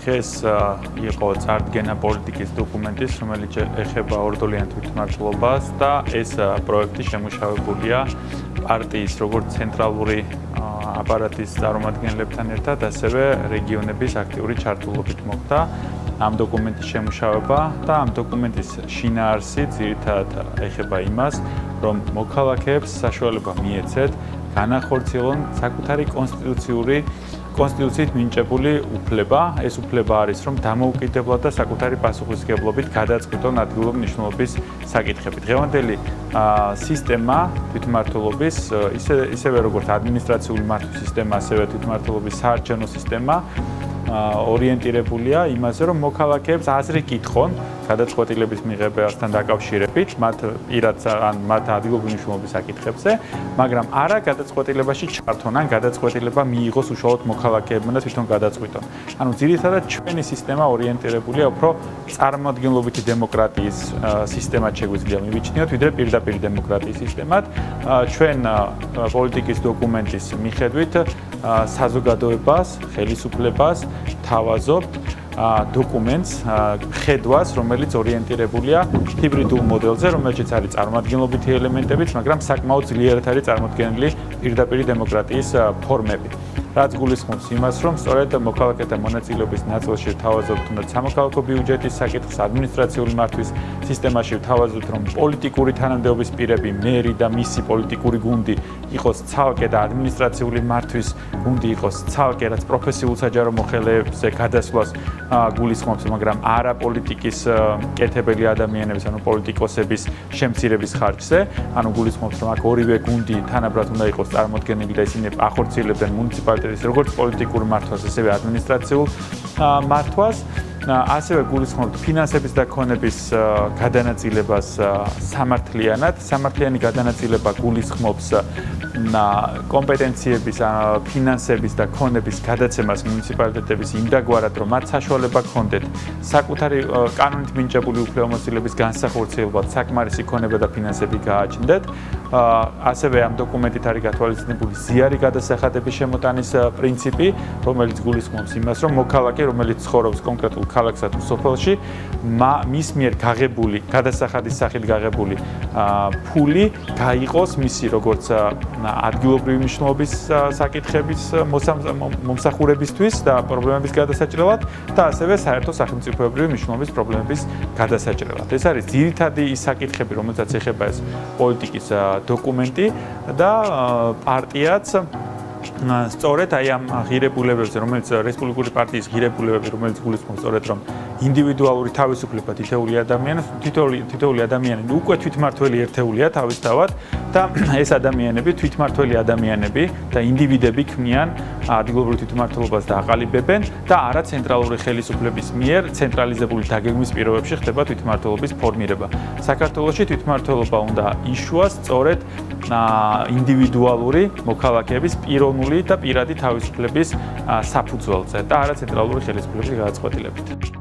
დღეს იყო წარდგენა პოლიტიკის დოკუმენტის, რომელიც ეხება ორდოლიან თვითმმართველობას და ეს პროექტი შემუშავებულია პარტიის როგორც ცენტრალური აპარატის წარმომადგენლებთან ერთად, ასევე რეგიონების აქტიური ჩართულობით მოხდა ამ დოკუმენტის შემუშავება და ამ დოკუმენტის შინაარსი ძირითადად ეხება იმას, რომ მოქალაქეებს საშუალება მიეცეთ განახორციელონ საკუთარი კონსტიტუციით მინიჭებული უფლება. ეს უფლება არის, რომ დამოუკიდებლად და საკუთარი პასუხისმგებლობით გადაწყვიტონ ადგილობრივი მნიშვნელობის საკითხები. დღევანდელი სისტემა თვითმმართველობის, ისევე როგორც ადმინისტრაციული მართვის სისტემა, ასევე თვითმმართველობის საარჩევნო სისტემა ორიენტირებულია იმაზე, რომ მოქალაქეებს აზრი კითხონ გადაწყვეტილების მიღებასთან დაკავშირებით, მათ პირად ან მათ ადგილობრივი მნიშვნელობის საკითხებზე, მაგრამ არა გადაწყვეტილებაში ჩართონ, ან გადაწყვეტილება მიიღოს უშუალოდ მოქალაქეებმა და თვითონ გადაწყვიტონ. ანუ ძირითადად ჩვენი სისტემა ორიენტირებულია უფრო წარმომადგენლობითი დემოკრატიის სისტემად შეგვიძლია მივიჩნიოთ, ვიდრე პირდაპირ დემოკრატიის სისტემად. ჩვენ პოლიტიკის დოკუმენტის მიხედვით საზოგადოებას, ხელისუფლებას თავაზობთ დოკუმენტს, ხედვას, რომელიც ორიენტირებულია ჰიბრიდულ მოდელზე, რომელშიც არის წარმომადგენლობითი ელემენტებიც, მაგრამ საკმაოდ ძლიერად არის წარმოდგენილი პირდაპირ დემოკრატიის ფორმები. რაც გულისხმობს იმას, რომ სწორედ მოქალაქეთა მონაწილეობის ნაწილში ვთავაზობთ თუნდაც სამოქალაქო ბიუჯეტის საკითხს, ადმინისტრაციული მართვის სისტემაში ვთავაზობთ, რომ პოლიტიკური თანამდებობის პირები, მერი და მისი პოლიტიკური გუნდი იყოს ცალკე და ადმინისტრაციული მართვის გუნდი იყოს ცალკე, რაც პროფესიულ საჯარო მოხელეებზე გადასვლას გულისხმობს, მაგრამ არა პოლიტიკის კეთებელი ადამიანების, ანუ პოლიტიკოსების შემცირების ხარჯზე. ანუ გულისხმობს, რომ აქ ორივე გუნდი თანაბრად უნდა იყოს წარმოდგენილი და ისინი ახორციელებდნენ მუნიციპალიტეტის როგორც პოლიტიკურ მართვას, ასევე ადმინისტრაციულ მართვას. ასევე გულისხმობთ ფინანსების და ქონების გადანაწილებას სამართლიანად. სამართლიანი გადანაწილება გულისხმობს კომპეტენციების, ფინანსების და ქონების გადაცემას მუნიციპალიტეტების იმდაგვარად, რომ მათ საშუალება ჰქონდეთ საკუთარი კანონით მინიჭებული უფლებამოსილების განსახორციელებლად საკმარისი ქონება და ფინანსები გააჩნდეთ. ასევე ამ დოკუმენტით არის გათვალისწინებული ზიარი გადასახადების შემოტანის პრინციპი, რომელიც გულისხმობს იმას, რომ მოქალაქე, რომელიც ცხოვრობს კონკრეტულ ქალაქსა თუ სოფელში, მის მიერ გაღებული, გადასახადის სახით გაღებული ფული გაიყოს მისი როგორც ადგილობრივი მნიშვნელობის საკითხების მომსახურებისთვის და პრობლემების გადასაჭრელად და ასევე საერთო სახელმწიფოებრივი მნიშვნელობის პრობლემების გადასაჭრელად. ეს არის ძირითადი ის საკითხები, რომელსაც ეხება ეს პოლიტიკის დოკუმენტი და პარტიაც სწორედ აი ამ ღირებულებებზე, რომელიც რესპუბლიკური პარტიის ღირებულებები, რომელიც გულისხმობს სწორედ რომ ინდივიდუალური თავისუფლება თითოეული ადამიანი უკვე თვითმმართველი ერთეულია თავისთავად და ეს ადამიანები თვითმმართველი ადამიანები და ინდივიდები ქმნიან ადგილობრივ თვითმმართველობას და აყალიბებენ და არა ცენტრალური ხელისუფლების მიერ ცენტრალიზებული დაგეგმვის პირობებში ხდება თვითმმართველობის ფორმირება. საქართველოში თვითმმართველობა უნდა იშუას სწორედ ინდივიდუალური მოქალაქეების პიროვნული და პირადი თავისუფლების საფუძველზე და არა ცენტრალური ხელისუფლების გადაწყვეტილებით.